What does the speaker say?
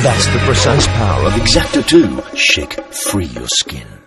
That's the precise power of X-Acto 2. Shake free your skin.